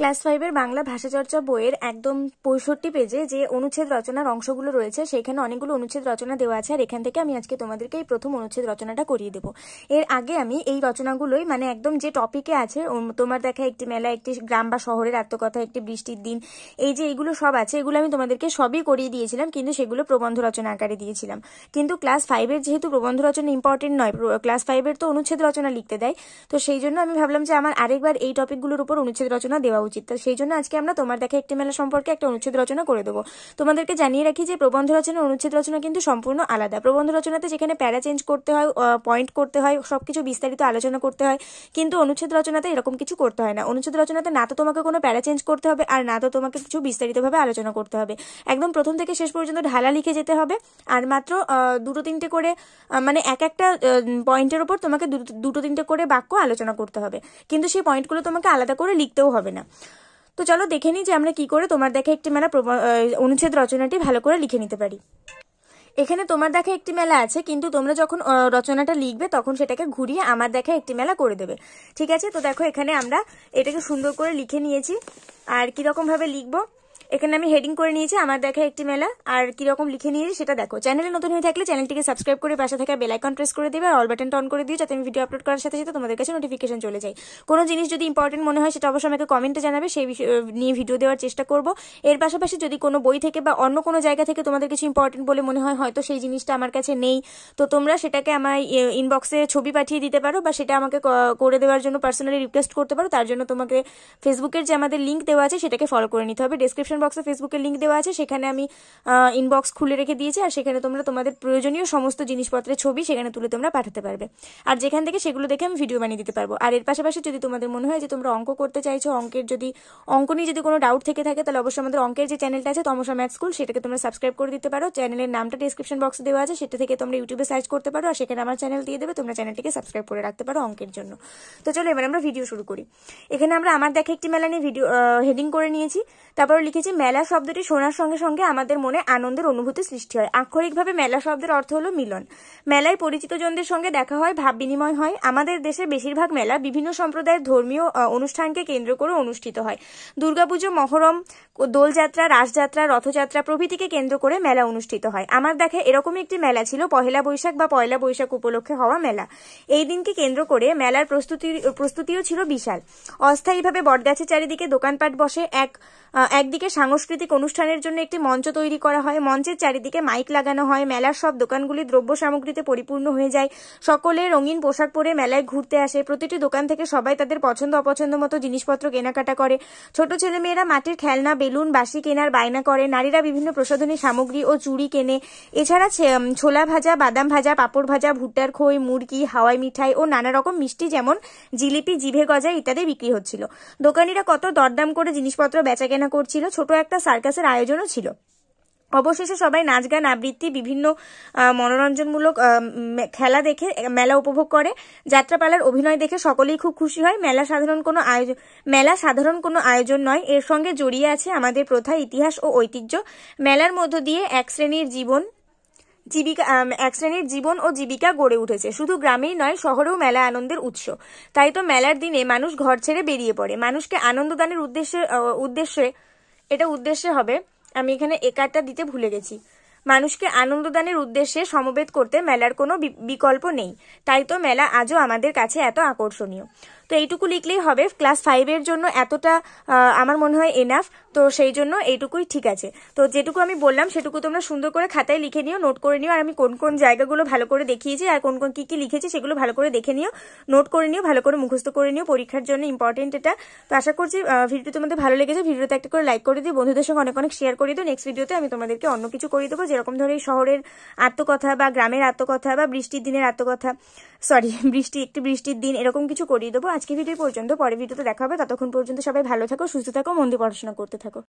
Class 5 এর বাংলা ভাষাচর্চা বইয়ের একদম ৬৫ পেজে যে অনুচ্ছেদ রচনার অংশগুলো রয়েছে সেখানে অনেকগুলো অনুচ্ছেদ রচনা দেওয়া আছে। আর এখান থেকে আমি আজকে তোমাদেরকে এই প্রথম অনুচ্ছেদ রচনাটা করিয়ে দেবো। এর আগে আমি এই রচনাগুলোই মানে একদম যে টপিকে আছে, তোমার দেখা একটি মেলা, একটি গ্রাম বা শহরের আত্মকথা, একটি বৃষ্টির দিন, এই যে এইগুলো সব আছে, এগুলো আমি তোমাদেরকে সবই করিয়ে দিয়েছিলাম, কিন্তু সেগুলো প্রবন্ধ রচনা আকারে দিয়েছিলাম। কিন্তু ক্লাস 5 এর যেহেতু প্রবন্ধ রচনা ইম্পর্টেন্ট নয়, ক্লাস 5 এর তো অনুচ্ছেদ রচনা লিখতে দেয়, তো সেই জন্য আমি ভাবলাম যে আমার আরেকবার এই টপিকগুলোর উপর অনুচ্ছেদ রচনা দেওয়া উচিত। তো সেই জন্য আজকে আমরা তোমার দেখা একটি মেলা সম্পর্কে একটা অনুচ্ছেদ রচনা করে দেবো। তোমাদেরকে জানিয়ে রাখি যে প্রবন্ধ রচনা অনুচ্ছেদ রচনা কিন্তু সম্পূর্ণ আলাদা। প্রবন্ধ রচনাতে যেখানে প্যারা চেঞ্জ করতে হয়, পয়েন্ট করতে হয়, সবকিছু বিস্তারিত আলোচনা করতে হয়, কিন্তু অনুচ্ছেদ রচনাতে এরকম কিছু করতে হয় না। অনুচ্ছেদ রচনাতে না তো তোমাকে কোনো প্যারা চেঞ্জ করতে হবে, আর না তো তোমাকে কিছু বিস্তারিতভাবে আলোচনা করতে হবে। একদম প্রথম থেকে শেষ পর্যন্ত ঢালা লিখে যেতে হবে, আর মাত্র দুটো তিনটে করে মানে একটা পয়েন্টের ওপর তোমাকে দুটো তিনটে করে বাক্য আলোচনা করতে হবে, কিন্তু সেই পয়েন্টগুলো তোমাকে আলাদা করে লিখতেও হবে না। তো চলো দেখে নিই যে আমরা কি করে তোমার দেখা একটি মেলা অনুচ্ছেদ রচনাটি ভালো করে লিখে নিতে পারি। এখানে তোমার দেখা একটি মেলা আছে, কিন্তু তোমরা যখন রচনাটা লিখবে তখন সেটাকে ঘুরিয়ে আমার দেখা একটি মেলা করে দেবে, ঠিক আছে? তো দেখো এখানে আমরা এটাকে সুন্দর করে লিখে নিয়েছি। আর কিরকম ভাবে লিখবো, এখানে আমি হেডিং করে নিয়েছি আমার দেখা একটি মেলা, আর কিরকম লিখে নিয়েছি সেটা দেখো। চ্যানেলে নতুন হয়ে থাকলে চ্যানেলটিকে সাবস্ক্রাইব করে পাশে থাকা বেল আইকন প্রেস করে দেবে, আর অল বাটনটা অন করে দিও, যাতে আমি ভিডিও আপলোড করার সাথে সাথে তোমাদের কাছে নোটিফিকেশন চলে যায়। কোনো জিনিস যদি ইম্পর্টেন্ট মনে হয় সেটা অবশ্যই আমাকে কমেন্টে জানাবে, সেই বিষয় নিয়ে ভিডিও দেওয়ার চেষ্টা করব। এর পাশাপাশি যদি কোনো বই থেকে বা অন্য কোনো জায়গা থেকে তোমাদের কিছু ইম্পর্টেন্ট বলে মনে হয়, হয়তো সেই জিনিসটা আমার কাছে নেই, তো তোমরা সেটাকে আমার ইনবক্সে ছবি পাঠিয়ে দিতে পারো, বা সেটা আমাকে করে দেওয়ার জন্য পার্সোনালি রিকোয়েস্ট করতে পারো। তার জন্য তোমাকে ফেসবুকের যে আমাদের লিঙ্ক দেওয়া আছে সেটাকে ফলো করে নিতে হবে। ডেসক্রিপশন বক্সে ফেসবুকের লিঙ্ক দেওয়া আছে, সেখানে আমি ইনবক্স খুলে রেখে দিয়েছি, আর সেখানে তোমরা তোমাদের প্রয়োজনীয় সমস্ত জিনিসপত্রের ছবি সেখানে তুলে তোমরা পাঠাতে পারবে, আর যেখান থেকে সেগুলো দেখে আমি ভিডিও বানিয়ে দিতে পারবো। আর এর পাশাপাশি যদি তোমাদের মনে হয় যে তোমরা অঙ্ক করতে চাইছো, অঙ্ক নিয়ে যদি কোনো ডাউট থেকে থাকে, তাহলে অবশ্যই আমাদের অঙ্কের যে চ্যানেলটা আছে তমসা ম্যাথ স্কুল, সেটাকে তোমরা সাবস্ক্রাইব করে দিতে পারো। চ্যানেলের নামটা ডেসক্রিপশন বক্সে দেওয়া আছে, সেটা থেকে তোমরা ইউটিউবে সার্চ করতে পারো, আর সেখানে আমার চ্যানেল দিয়ে দেবে, তোমরা চ্যানেলটিকে সাবস্ক্রাইব করে রাখতে পারো অঙ্কের জন্য। তো চলো এবার আমরা ভিডিও শুরু করি। এখানে আমরা আমার দেখা একটি মেলা নিয়ে ভিডিও হেডিং করে নিয়েছি, তারপর লিখেছি মেলা শব্দটি শোনার সঙ্গে সঙ্গে আমাদের মনে আনন্দের অনুভূতি সৃষ্টি হয়। আক্ষরিকভাবে মেলা শব্দের অর্থ হলো মিলন। মেলায় পরিচিত জনদের সঙ্গে দেখা হয়, ভাব বিনিময় হয়। আমাদের দেশে বেশিরভাগ মেলা বিভিন্ন সম্প্রদায়ের ধর্মীয় অনুষ্ঠানকে কেন্দ্র করে অনুষ্ঠিত হয়। দুর্গাপুজো, মহরম, দোলযাত্রা, রাসযাত্রা, রথযাত্রা প্রভৃতিকে কেন্দ্র করে মেলা অনুষ্ঠিত হয়। আমার দেখা এরকমই একটি মেলা ছিল পহেলা বৈশাখ বা পয়লা বৈশাখ উপলক্ষে হওয়া মেলা। এই দিনকে কেন্দ্র করে মেলার প্রস্তুতিও ছিল বিশাল। অস্থায়ীভাবে বটগাছের চারিদিকে দোকানপাট বসে। একদিকে সাংস্কৃতিক অনুষ্ঠানের জন্য একটি মঞ্চ তৈরি করা হয়, মঞ্চের চারিদিকে মাইক লাগানো হয়। মেলার সব দোকানগুলি দ্রব্য সামগ্রীতে পরিপূর্ণ হয়ে যায়। সকলে রঙিন পোশাক পরে মেলায় ঘুরতে আসে। প্রতিটি দোকান থেকে সবাই তাদের পছন্দ অপছন্দ মতো জিনিসপত্র কেনাকাটা করে। ছোট ছেলেমেয়েরা মাটির খেলনা, বেলুন, বাঁশি কেনার বায়না করে। নারীরা বিভিন্ন প্রসাধনী সামগ্রী ও চুড়ি কেনে। এছাড়া ছোলা ভাজা, বাদাম ভাজা, পাঁপড় ভাজা, ভুট্টার খই, মুরগি, হাওয়াই মিঠাই ও নানা রকম মিষ্টি যেমন জিলিপি, জিভে গজা ইত্যাদি বিক্রি হচ্ছিল। দোকানিরা কত দরদাম করে জিনিসপত্র বেচাকেনা করছিল। ছোট একটা সার্কাসের আয়োজনও ছিল। অবশেষে সবাই নাচ, গান, আবৃত্তি, বিভিন্ন মনোরঞ্জনমূলক খেলা দেখে মেলা উপভোগ করে। যাত্রাপালার অভিনয় দেখে সকলেই খুব খুশি হয়। মেলা সাধারণ কোনো আয়োজন নয়, এর সঙ্গে জড়িয়ে আছে আমাদের প্রথা, ইতিহাস ও ঐতিহ্য। মেলার মধ্য দিয়ে এক শ্রেণীর জীবন ও জীবিকা গড়ে উঠেছে। শুধু গ্রামেই নয়, শহরেও মেলা আনন্দের উৎস। তাই তো মেলার দিনে মানুষ ঘর ছেড়ে বেরিয়ে পড়ে। মানুষকে আনন্দ দানের উদ্দেশ্যে হবে, আমি এখানে একারটা দিতে ভুলে গেছি। মানুষকে আনন্দদানের উদ্দেশ্যে সমবেত করতে মেলার কোনো বিকল্প নেই। তাই তো মেলা আজও আমাদের কাছে এত আকর্ষণীয়। তো এইটুকু লিখলেই হবে। ক্লাস 5 এর জন্য এতটা আমার মনে হয় এনাফ, তো সেই জন্য এইটুকুই ঠিক আছে। তো যেটুকু আমি বললাম সেটুকু তোমরা সুন্দর করে খাতায় লিখে নিও, নোট করে নিও। আর আমি কোন কোন জায়গাগুলো ভালো করে দেখিয়েছি আর কোন কোন কি লিখেছি সেগুলো ভালো করে দেখে নিও, নোট করে নিও, ভালো করে মুখস্থ করে নিও, পরীক্ষার জন্য ইম্পর্টেন্ট এটা। তো আশা করছি ভিডিওটি তোমাদের ভালো লেগেছে। ভিডিওতে একটা করে লাইক করে দিও, বন্ধুদের সঙ্গে অনেক অনেক শেয়ার করে দিও। নেক্সট ভিডিওতে আমি তোমাদেরকে অন্য কিছু করে দেবো, যেরকম ধরো এই শহরের আত্মকথা বা গ্রামের আত্মকথা বা বৃষ্টির দিনের আত্মকথা, একটি বৃষ্টির দিন, এরকম কিছু করিয়ে দেবো। আজকে ভিডিও পর্যন্ত, পরে ভিডিওতে দেখা হবে। ততক্ষণ পর্যন্ত সবাই ভালো থাকো, সুস্থ থাকো, মন দিয়ে পড়াশোনা করতে থাকো।